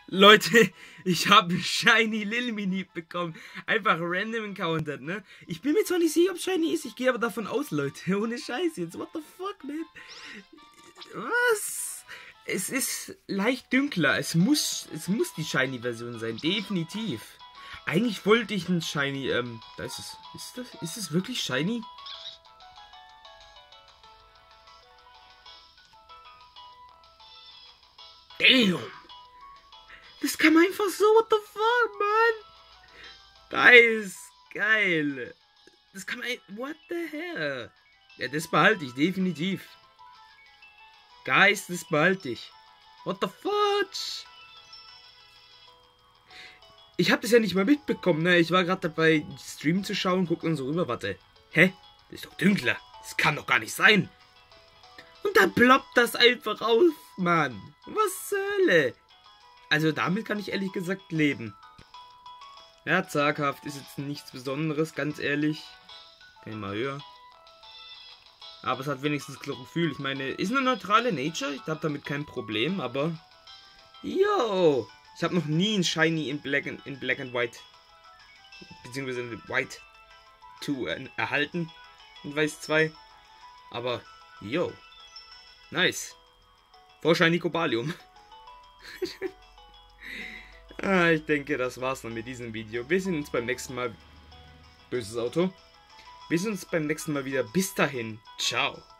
Leute, ich habe Shiny Lilmini bekommen. Einfach random encountered, ne? Ich bin mir zwar nicht sicher, ob Shiny ist. Ich gehe aber davon aus, Leute. Ohne Scheiß jetzt. What the fuck, man? Was? Es ist leicht dünkler. Es muss die Shiny-Version sein. Definitiv. Eigentlich wollte ich einen Shiny, da ist es. Ist es wirklich Shiny? Damn! Das kam einfach so, what the fuck, man? Nice, geil. Das kann man, what the hell? Ja, das behalte ich, definitiv. Guys, das behalte ich. What the fudge? Ich habe das ja nicht mal mitbekommen, ne? Ich war gerade dabei, Stream zu schauen, guck dann so rüber, warte. Hä? Das ist doch dünkler. Das kann doch gar nicht sein. Und dann ploppt das einfach auf, Mann. Was zur Hölle? Also damit kann ich ehrlich gesagt leben. Ja, zaghaft ist jetzt nichts Besonderes, ganz ehrlich. Kann ich mal höher. Aber es hat wenigstens Chlorophyll. Ich meine, ist eine neutrale Nature. Ich habe damit kein Problem, aber... Yo! Ich habe noch nie ein Shiny in Black and White, beziehungsweise in White 2 erhalten. In Weiß 2. Aber, yo. Nice. Vor Shiny Cobalium. Ich denke, das war's dann mit diesem Video. Wir sehen uns beim nächsten Mal. Böses Auto. Wir sehen uns beim nächsten Mal wieder. Bis dahin. Ciao.